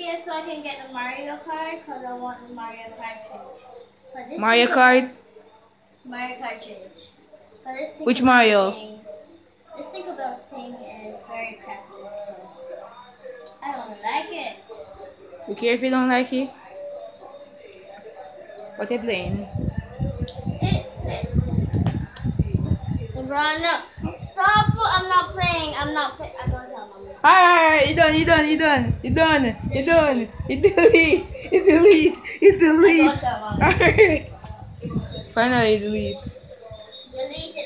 it so I can get the Mario Kart because I want the Mario cartridge. Mario Kart? Mario cartridge. Which Mario? This Tinkerbell thing is very crappy, so I don't like it. You care if you don't like it? What you playing? LeBron, no. Stop! I'm not playing. I'm playing. I don't tell mommy. Alright, you done. You delete. I don't tell mommy. Alright. Finally delete. Delete